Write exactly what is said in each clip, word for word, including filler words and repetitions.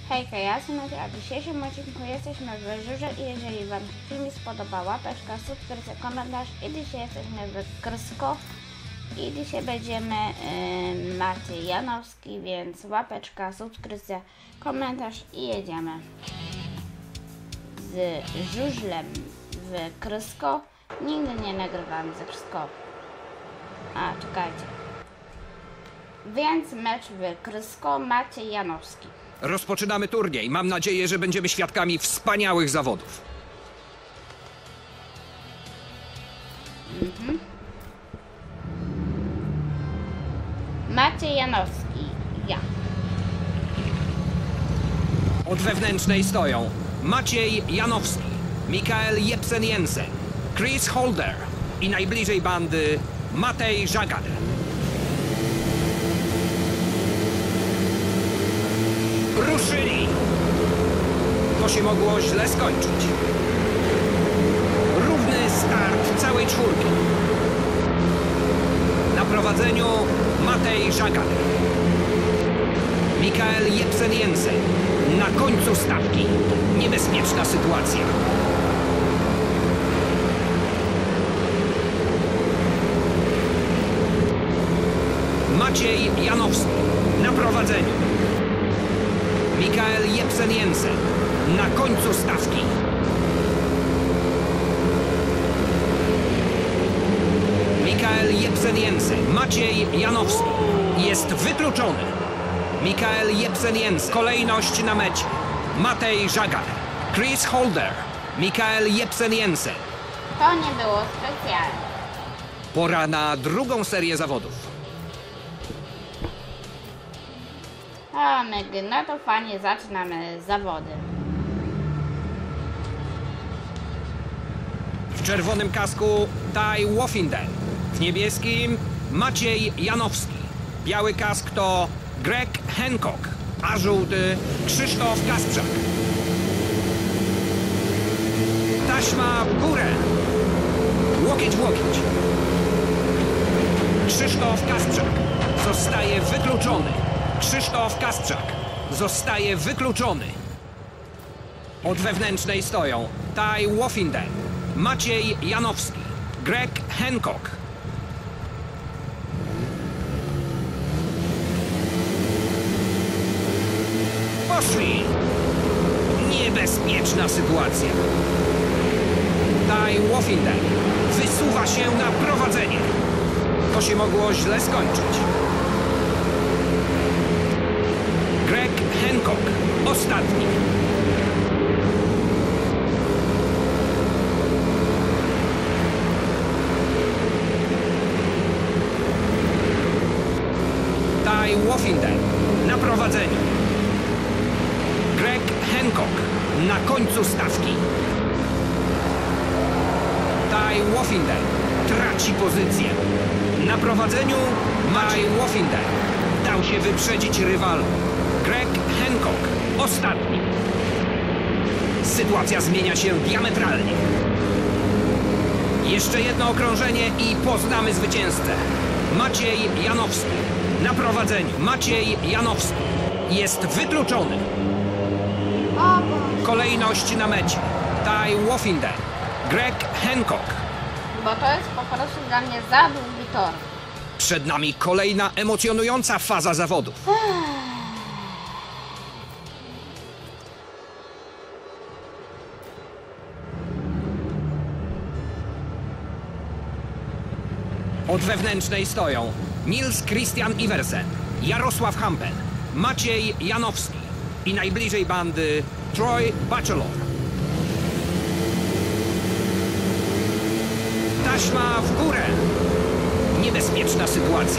Hejka, ja jestem Maciej, a w dzisiejszym odcinku jesteśmy w Żurze i jeżeli wam film spodobał, łapeczka, subskrypcja, komentarz i dzisiaj jesteśmy w Krysko i dzisiaj będziemy yy, Maciej Janowski, więc łapeczka, subskrypcja, komentarz i jedziemy z żużlem w Krysko. Nigdy nie nagrywam ze Krysko. A, czekajcie. Więc mecz w Krysko, Maciej Janowski. Rozpoczynamy turniej. Mam nadzieję, że będziemy świadkami wspaniałych zawodów. Mhm. Maciej Janowski, ja. Od wewnętrznej stoją Maciej Janowski, Mikael Jepsen-Jensen, Chris Holder i najbliżej bandy Matej Żagadę. Ruszyli! To się mogło źle skończyć. Równy start całej czwórki. Na prowadzeniu Matej Żagadę. Mikael Jepsen-Jensen na końcu stawki. Niebezpieczna sytuacja. Maciej Janowski na prowadzeniu. Mikael Jepsen-Jensen na końcu stawki. Mikael Jepsen-Jensen, Maciej Janowski jest wykluczony. Mikael Jepsen-Jensen, kolejność na mecie. Matej Żagadę, Chris Holder, Mikael Jepsen-Jensen. To nie było specjalne. Pora na drugą serię zawodów. A my, no to fajnie, zaczynamy zawody. W czerwonym kasku Ty Woffinden, w niebieskim Maciej Janowski. Biały kask to Greg Hancock, a żółty Krzysztof Kasprzak. Taśma w górę. Łokieć w łokieć. Krzysztof Kasprzak zostaje wykluczony. Krzysztof Kasprzak zostaje wykluczony. Od wewnętrznej stoją Ty Woffinden, Maciej Janowski, Greg Hancock. Poszli! Niebezpieczna sytuacja. Ty Woffinden wysuwa się na prowadzenie. To się mogło źle skończyć. Greg Hancock, ostatni. Ty Woffinden na prowadzeniu. Greg Hancock na końcu stawki. Ty Woffinden traci pozycję. Na prowadzeniu Maciej Woffinden dał się wyprzedzić rywalom. Greg Hancock, ostatni. Sytuacja zmienia się diametralnie. Jeszcze jedno okrążenie i poznamy zwycięzcę. Maciej Janowski na prowadzeniu. Maciej Janowski jest wykluczony. Kolejność na mecie. Ty Woffinden, Greg Hancock. Bo to jest po prostu dla mnie za długi tor. Przed nami kolejna emocjonująca faza zawodów. Od wewnętrznej stoją Nils Christian Iversen, Jarosław Hampel, Maciej Janowski i najbliżej bandy Troy Bachelor. Taśma w górę. Niebezpieczna sytuacja.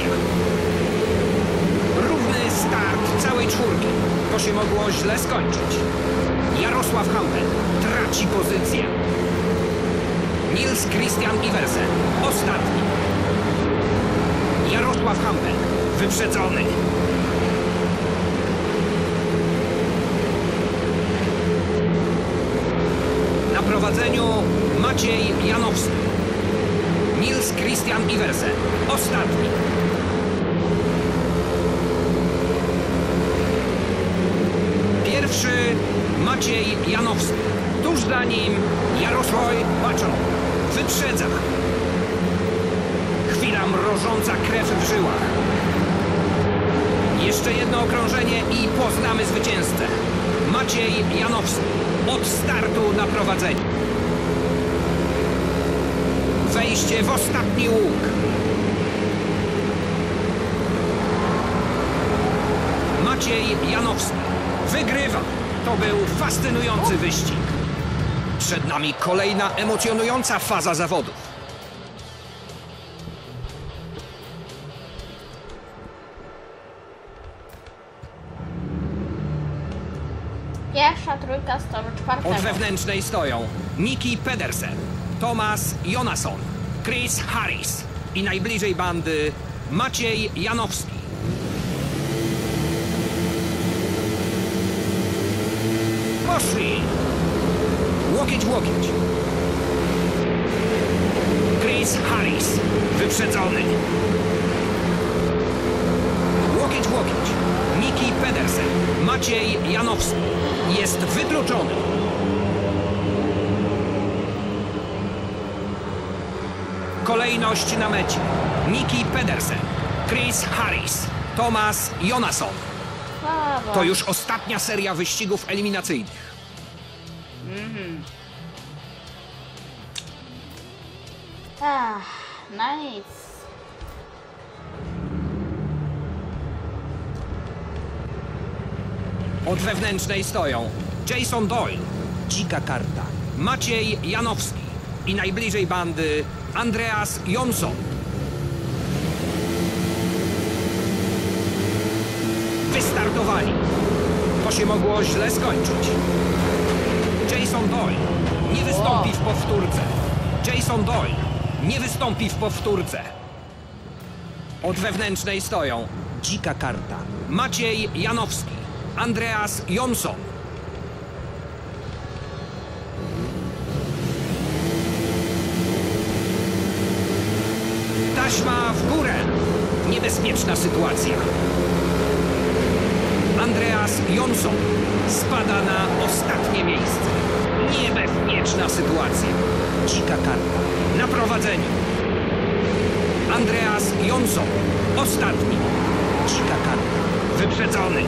Równy start całej czwórki. To się mogło źle skończyć. Jarosław Hampel traci pozycję. Nils Christian Iversen, ostatni. Jarosław Hampel wyprzedzony. Na prowadzeniu Maciej Janowski. Nils Christian Iversen, ostatni. Janowski. Tuż za nim Jarosław Baczon. Wyprzedza. Chwila mrożąca krew w żyłach. Jeszcze jedno okrążenie i poznamy zwycięzcę. Maciej Janowski. Od startu na prowadzeniu. Wejście w ostatni łuk. Maciej Janowski wygrywa. To był fascynujący wyścig. Przed nami kolejna emocjonująca faza zawodów. Pierwsza trójka z toru czwartego. Od wewnętrznej stoją Nicky Pedersen, Thomas Jonasson, Chris Harris i najbliżej bandy Maciej Janowski. Poszli! Łokieć w łokieć. Chris Harris wyprzedzony. Łokieć w łokieć. Nicky Pedersen, Maciej Janowski jest wykluczony. Kolejność na mecie. Nicky Pedersen, Chris Harris, Thomas Jonasson. Brawo. To już ostatnia seria wyścigów eliminacyjnych. Mhm. Ach, no nic. Od wewnętrznej stoją Jason Doyle, Dzika karta. Maciej Janowski i najbliżej bandy Andreas Jonsson. Wystartowali. To się mogło źle skończyć. Jason Doyle nie wystąpi w powtórce. Jason Doyle nie wystąpi w powtórce. Od wewnętrznej stoją Dzika karta. Maciej Janowski, Andreas Jonsson. Taśma w górę. Niebezpieczna sytuacja. Andreas Jonsson spada na ostatnie miejsce. Niebezpieczna sytuacja. Dzika karta. Na prowadzeniu. Andreas Jonsson ostatni. Dzika karta. Wyprzedzony.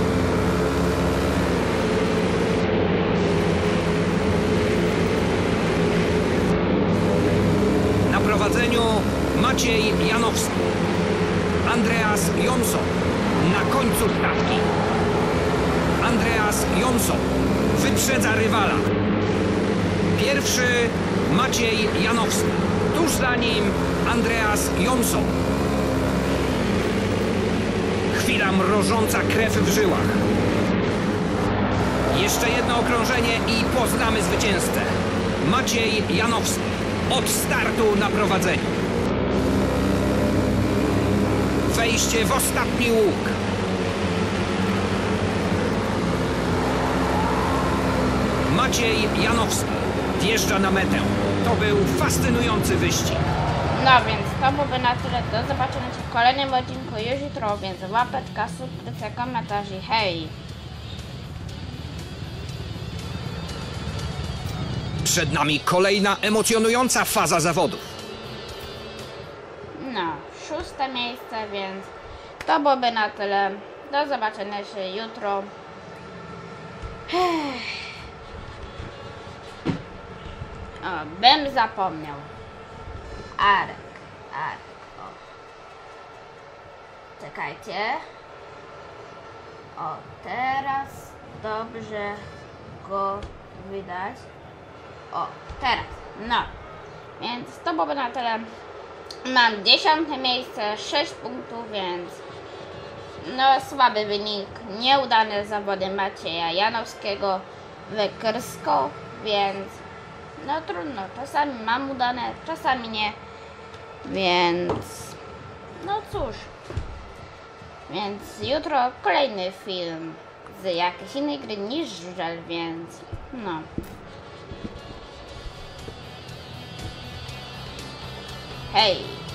Na prowadzeniu Maciej Janowski. Andreas Jonsson na końcu stawki. Andreas Jonsson wyprzedza rywala. Pierwszy Maciej Janowski. Tuż za nim Andreas Jonsson. Chwila mrożąca krew w żyłach. Jeszcze jedno okrążenie i poznamy zwycięzcę. Maciej Janowski od startu na prowadzeniu. Wejście w ostatni łuk. Maciej Janowski wjeżdża na metę. To był fascynujący wyścig. No więc to byłoby na tyle. Do zobaczenia w kolejnym odcinku już jutro, więc łapeczka, subskrypcja, komentarz i hej! Przed nami kolejna emocjonująca faza zawodów. No, szóste miejsce, więc to byłoby na tyle. Do zobaczenia się jutro. O, bym zapomniał. Arek, Arek, o. Czekajcie. O, teraz dobrze go widać. O, teraz, no. Więc to byłoby na tyle. Mam dziesiąte miejsce, sześć punktów, więc no słaby wynik. Nieudane zawody Macieja Janowskiego w Krsko, więc no trudno. Czasami mam udane, czasami nie. Więc no cóż. Więc jutro kolejny film z jakiejś innej gry niż żel, więc no. Hej!